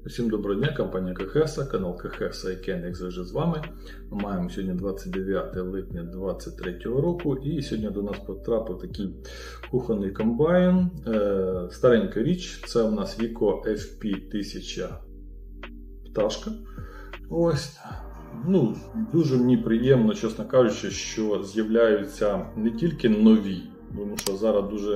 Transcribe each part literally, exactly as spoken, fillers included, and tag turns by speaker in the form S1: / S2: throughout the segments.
S1: Усім доброго дня, компанія Кохеса, канал Кохеса і Кен, як завжди з вами. Ми маємо сьогодні двадцять дев'яте липня дві тисячі двадцять третього року і сьогодні до нас потрапив такий кухонний комбайн. Е, старенька річ, це у нас Віко еф пі тисяча пташка. Ось. Ну, дуже мені приємно, чесно кажучи, що з'являються не тільки нові, тому що зараз дуже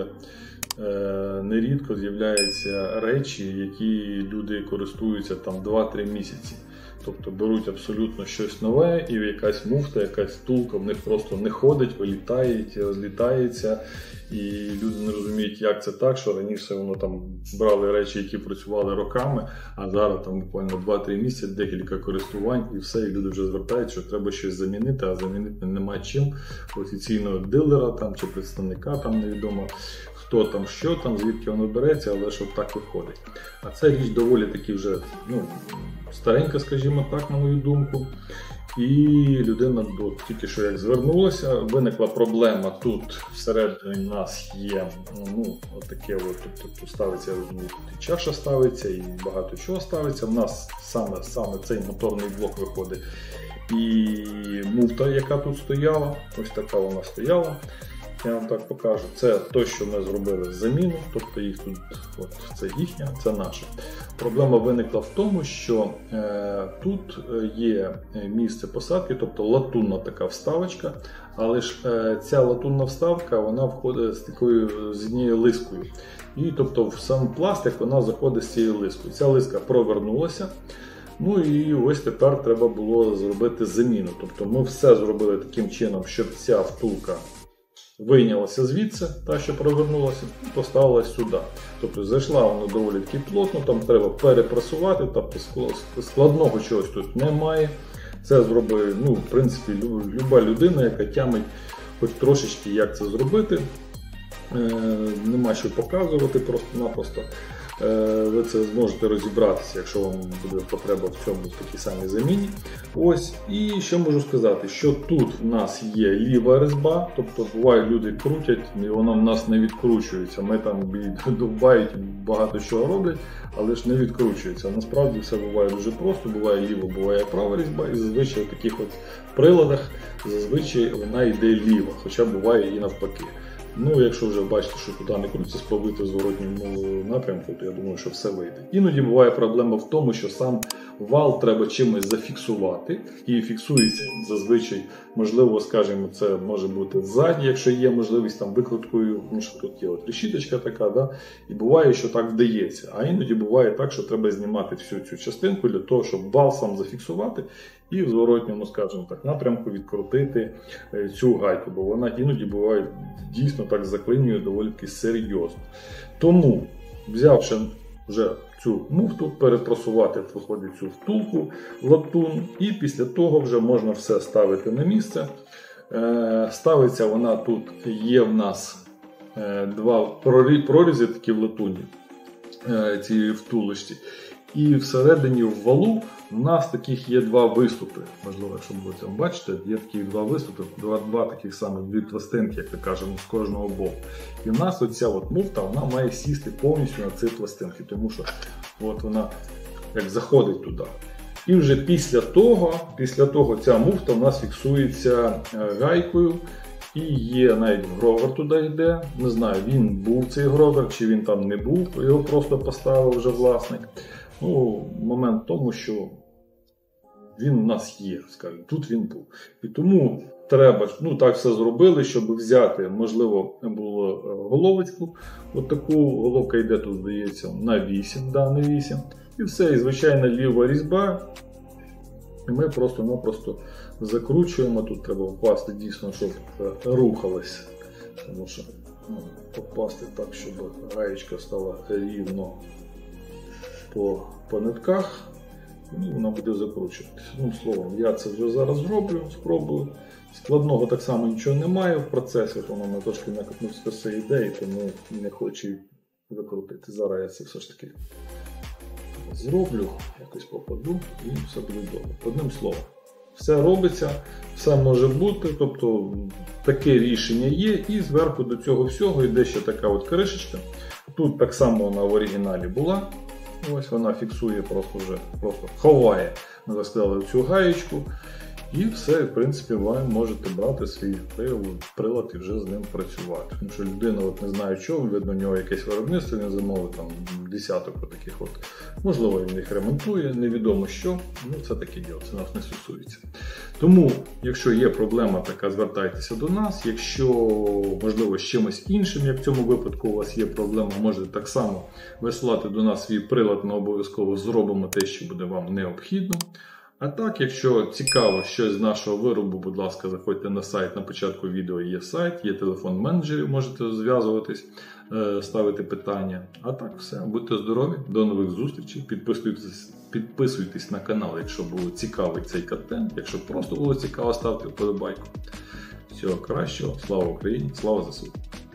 S1: е, нерідко з'являються речі, які люди користуються там два-три місяці. Тобто беруть абсолютно щось нове, і якась муфта, якась втулка в них просто не ходить, вилітає, розлітається. І люди не розуміють, як це так, що раніше воно там брали речі, які працювали роками, а зараз там буквально два-три місяці, декілька користувань і все, і люди вже звертаються, що треба щось замінити, а замінити немає чим. Офіційного дилера там чи представника, там невідомо хто там, що там, звідки воно береться, але щоб так виходить. А ця річ доволі таки вже ну, старенька, скажімо так, на мою думку. І людина до, тільки що як звернулася, виникла проблема. Тут всередині нас є ну, отаке, от, тобто ставиться, розумію, тут і чаша ставиться, і багато чого ставиться. У нас саме, саме цей моторний блок виходить. І муфта, яка тут стояла, ось така вона стояла. Я вам так покажу. Це те, що ми зробили заміну, тобто їх тут, от, це їхня, це наша. Проблема виникла в тому, що е, тут є місце посадки, тобто латунна така вставочка, але ж е, ця латунна вставка, вона входить з такою з однією лискою. І тобто в сам пластик вона заходить з цією лискою. Ця лиска провернулася. Ну і ось тепер треба було зробити заміну. Тобто ми все зробили таким чином, щоб ця втулка вийнялася звідси, та, що провернулася, і поставилась сюди. Тобто зайшла вона доволі таки плотно, там треба перепресувати, тобто складного чогось тут немає. Це зробить, ну, в принципі, люба людина, яка тямить хоч трошечки, як це зробити. Е, нема що показувати просто-напросто. Ви це зможете розібратися, якщо вам буде потреба в цьому в такій самій заміні. Ось, і що можу сказати, що тут в нас є ліва резьба, тобто буває люди крутять, і вона в нас не відкручується. Ми там довбають, багато чого роблять, але ж не відкручується. Насправді все буває дуже просто, буває ліва, буває права різьба, і зазвичай в таких от приладах зазвичай вона йде ліва, хоча буває і навпаки. Ну, якщо вже бачите, що туди не крутиться, спробуйте в зворотньому напрямку, то я думаю, що все вийде. Іноді буває проблема в тому, що сам вал треба чимось зафіксувати. І фіксується зазвичай, можливо, скажімо, це може бути ззаді, якщо є можливість там викруткою, ну, що тут є от решіточка така, да? І буває, що так вдається. А іноді буває так, що треба знімати всю цю частинку для того, щоб вал сам зафіксувати і в зворотньому, скажімо так, напрямку відкрутити цю гайку, бо вона іноді буває дійсно так заклинює доволі таки серйозно. Тому, взявши вже цю муфту, перепросувати виходить цю втулку, латун, і після того вже можна все ставити на місце. Ставиться вона тут, є в нас два прорізи такі в латуні, цієї втулочці. І всередині в валу у нас таких є два виступи. Можливо, якщо будете бачити, є такі два виступи, два, два таких самих, дві пластинки, як ми кажемо, з кожного боку. І в нас оця от муфта, вона має сісти повністю на ці пластинки, тому що от вона як заходить туди. І вже після того, після того ця муфта у нас фіксується гайкою. І є навіть гровер туди йде. Не знаю, він був цей гровер, чи він там не був, його просто поставив вже власник. Ну, момент в тому, що він у нас є, скажімо, тут він був. І тому треба, ну так все зробили, щоб взяти, можливо, було головочку. От таку головка йде тут, здається, на вісім, да, на вісім. І все, і звичайна ліва різьба. І ми просто-напросто закручуємо. Тут треба впасти дійсно, щоб рухалось. Тому що ну, попасти так, щоб гаєчка стала рівно по, по нитках. І вона буде закручуватися. Ну, словом, я це вже зараз зроблю, спробую. Складного так само нічого немає в процесі, воно мене трошки накопнувся з цієї ідеї, тому не хочу викрутити. Зараз я це все ж таки зроблю, якось попаду і все буде добре. Одним словом, все робиться, все може бути, тобто таке рішення є, і зверху до цього всього йде ще така от кришечка. Тут так само вона в оригіналі була. Ось вона фіксує, просто вже просто ховає, ми так сказали, цю гаєчку. І все, в принципі, ви можете брати свій прилад і вже з ним працювати. Тому що людина, от не знає чого, видно, у нього якесь виробництво, він замовив там десяток таких от. Можливо, він їх ремонтує, невідомо що, ну це таке діло, це нас не стосується. Тому, якщо є проблема така, звертайтеся до нас. Якщо, можливо, з чимось іншим, як в цьому випадку у вас є проблема, можете так само висилати до нас свій прилад, ми обов'язково зробимо те, що буде вам необхідно. А так, якщо цікаво щось з нашого виробу, будь ласка, заходьте на сайт, на початку відео є сайт, є телефон менеджерів, можете зв'язуватись, ставити питання. А так все, будьте здорові, до нових зустрічей, підписуйтесь, підписуйтесь на канал, якщо було цікавий цей контент, якщо просто було цікаво, ставте вподобайку. Всього кращого, слава Україні, слава ЗСУ!